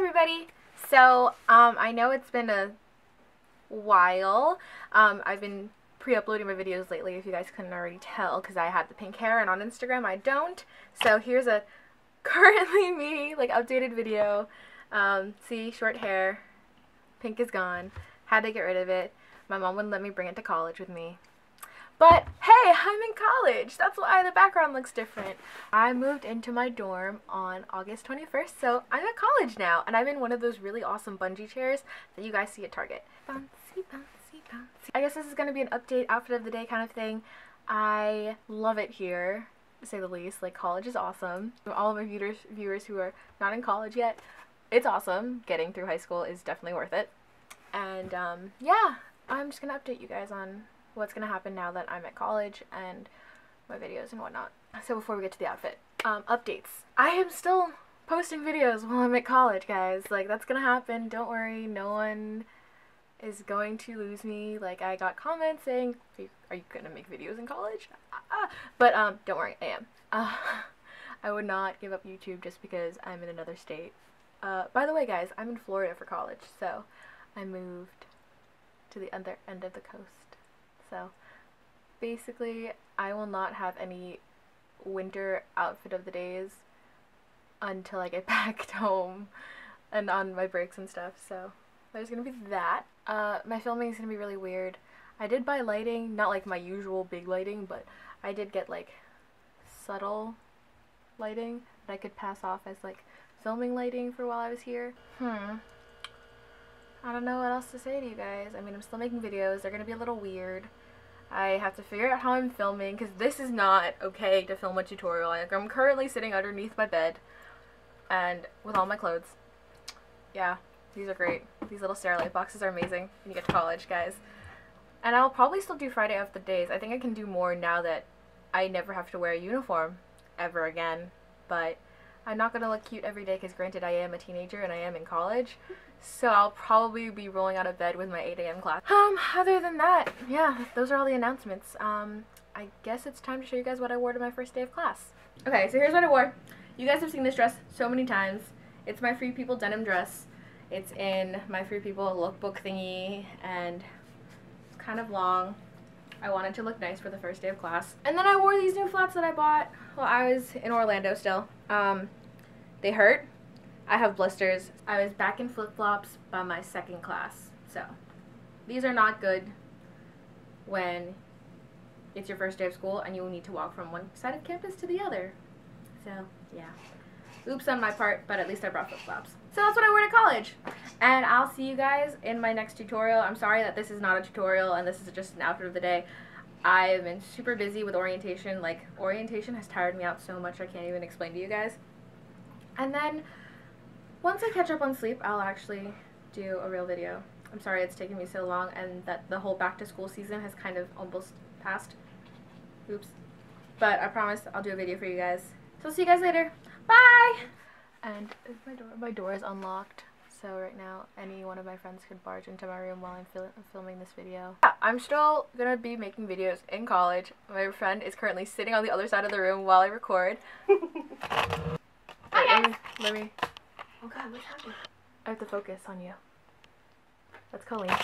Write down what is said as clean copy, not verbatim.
everybody. So, I know it's been a while. I've been pre-uploading my videos lately, if you guys couldn't already tell, because I have the pink hair, and on Instagram I don't. So here's a currently me, like, updated video. See, short hair, pink is gone. Had to get rid of it. My mom wouldn't let me bring it to college with me. But hey, I'm in college. That's why the background looks different. I moved into my dorm on August 21st, so I'm at college now, and I'm in one of those really awesome bungee chairs that you guys see at Target. Bouncy, bouncy, bouncy. I guess this is going to be an update, outfit of the day kind of thing. I love it here, to say the least. Like, college is awesome. For all of my viewers who are not in college yet, it's awesome. Getting through high school is definitely worth it. And yeah, I'm just going to update you guys on what's going to happen now that I'm at college and my videos and whatnot. So before we get to the outfit, updates. I am still posting videos while I'm at college, guys. Like, that's going to happen. Don't worry. No one is going to lose me. Like, I got comments saying, are you going to make videos in college? But don't worry, I am. I would not give up YouTube just because I'm in another state. By the way, guys, I'm in Florida for college, so I moved to the other end of the coast. So basically, I will not have any winter outfit of the days until I get back home and on my breaks and stuff. So there's gonna be that. My filming is gonna be really weird. I did buy lighting, not like my usual big lighting, but I did get like subtle lighting that I could pass off as like filming lighting for while I was here. I don't know what else to say to you guys. I mean, I'm still making videos. They're gonna be a little weird. I have to figure out how I'm filming, because this is not okay to film a tutorial. I'm currently sitting underneath my bed and with all my clothes. Yeah, these are great. These little Sterilite boxes are amazing when you get to college, guys. And I'll probably still do Friday of the days. I think I can do more now that I never have to wear a uniform ever again. But I'm not going to look cute every day because, granted, I am a teenager and I am in college. So I'll probably be rolling out of bed with my 8 a.m. class. Other than that, yeah, those are all the announcements. I guess it's time to show you guys what I wore to my first day of class. Okay, so here's what I wore. You guys have seen this dress so many times. It's my Free People denim dress. It's in my Free People lookbook thingy, and it's kind of long. I wanted to look nice for the first day of class. And then I wore these new flats that I bought while I was in Orlando still. They hurt. I have blisters. I was back in flip-flops by my second class. So these are not good when it's your first day of school and you will need to walk from one side of campus to the other. So yeah. Oops on my part, but at least I brought flip-flops. So that's what I wore to college. And I'll see you guys in my next tutorial. I'm sorry that this is not a tutorial and this is just an outfit of the day. I've been super busy with orientation. Like, orientation has tired me out so much I can't even explain to you guys. And then once I catch up on sleep, I'll actually do a real video. I'm sorry it's taken me so long and that the whole back to school season has kind of almost passed. Oops. But I promise I'll do a video for you guys. So I'll see you guys later. Bye! And my door is unlocked. So right now, any one of my friends could barge into my room while I'm filming this video. Yeah, I'm still gonna be making videos in college. My friend is currently sitting on the other side of the room while I record. Let me. Oh God, what's happening? I have to focus on you. That's Colleen.